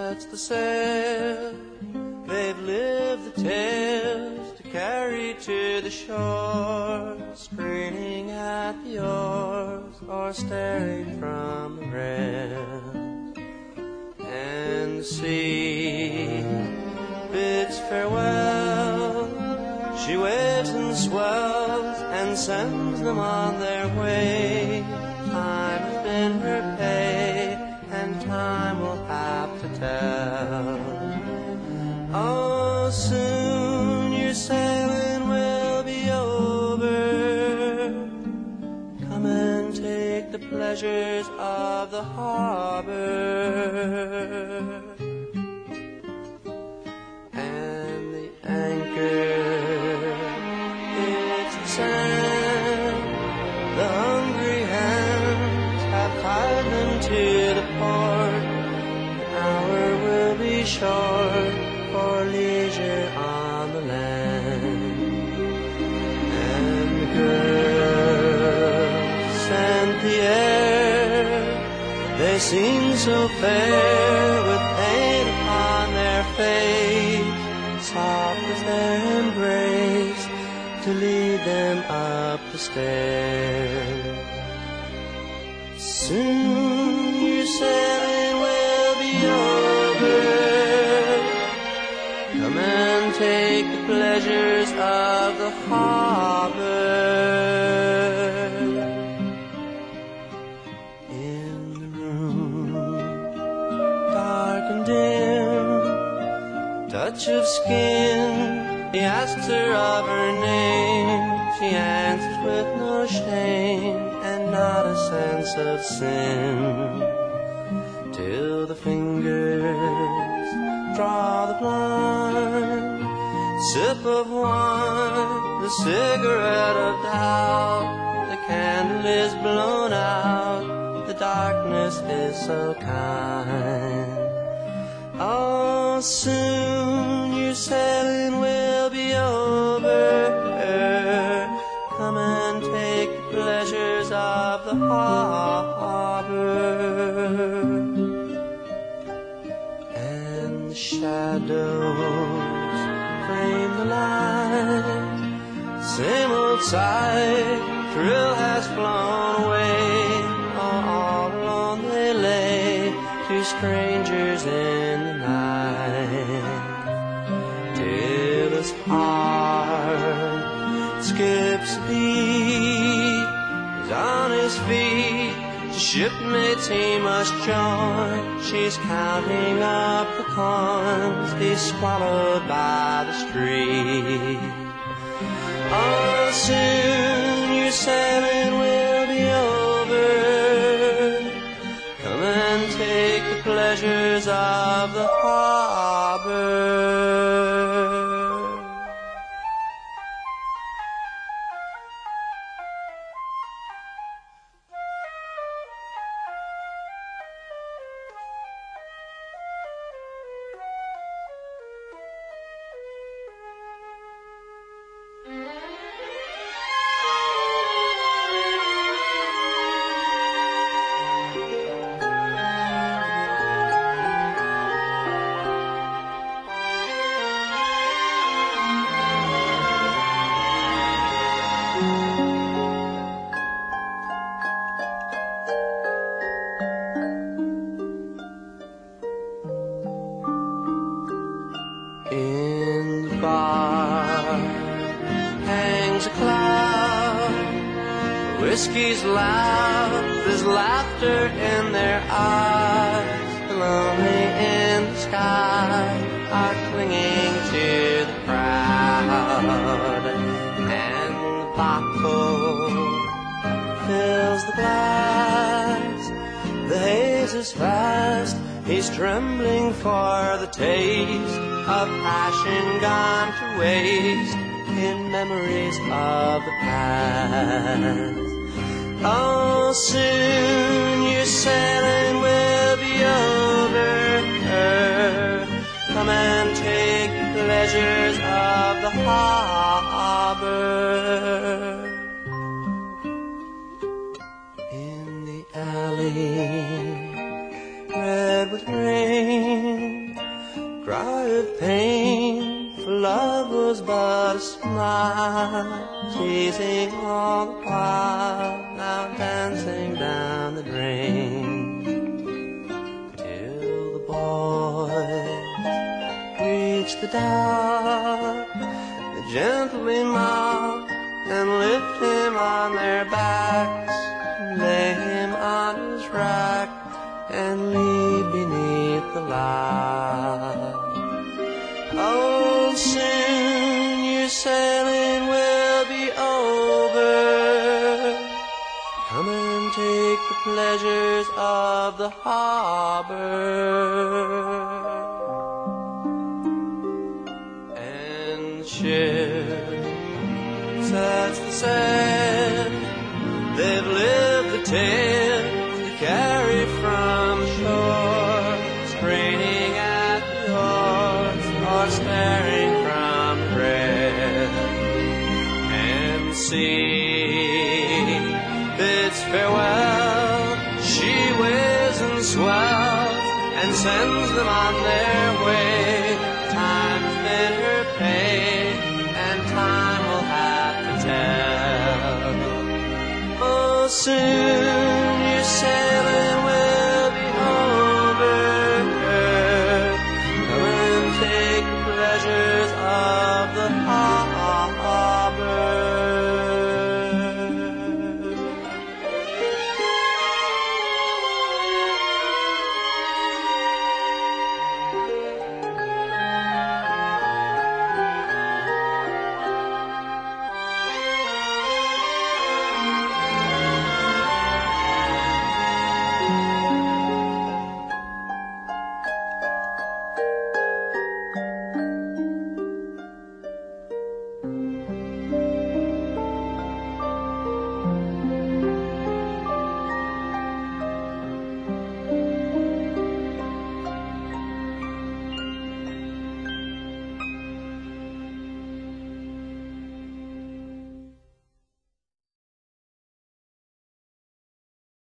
sets the sail. They've lived the tales to carry to the shore, screaming at the oars or staring from the rail. And the sea bids farewell. She waves and swells and sends them on their way. Time has been her pay, and time will have to tell. Oh, soon your sailing will be over. Come and take the pleasures of the harbor. And the anchor hits the sand. The hungry hands have tied them to the port. An hour will be short for leisure on the land. And the girls scent the air. They seem so fair with pain upon their face, soft as their embrace to lead them up the stairs. Soon your sailing will be over. Come and take the pleasures of the harbor. In the room, dark and dim, touch of skin, he asks her of her name. She answers with no shame and not a sense of sin, till the fingers draw the blind sip of wine, the cigarette of doubt. The candle is blown out, the darkness is so kind. Oh, soon your sailing will be over. Come and take the pleasures of the harbor. And the shadows frame the light. Same old sight, thrill has flown away. All alone they lay, two strangers in the night. Till his heart skips a beat, he's on his feet. The shipmates he must join. She's counting up the coins he's swallowed by the street. Oh, soon your sailing will be over. Come and take the pleasures of the harbor. In the bar hangs a cloud. The whiskey's loud, there's laughter in their eyes. The lonely in the sky are clinging to the crowd. And the bottle fills the glass. The haze is fast, he's trembling for the taste of passion gone to waste in memories of the past. Oh, soon your sailing will be over. Come and take the pleasures of the harbor. In the alley, red with rain, cry of pain, for love was but a smile, teasing all the while, now dancing down the drain. Till the boys reach the dock, they gently mount and lift him on their backs, lay him on his rack, and leave beneath the light. Oh, soon your sailing will be over. Come and take the pleasures of the harbor. And ships as the sand, they've lived the tale to carry from shore, straining at the oars or staring from dread. And sea bids farewell, she waves and swells and sends them on their way. Time's been her pain, and time will have to tell. Oh, soon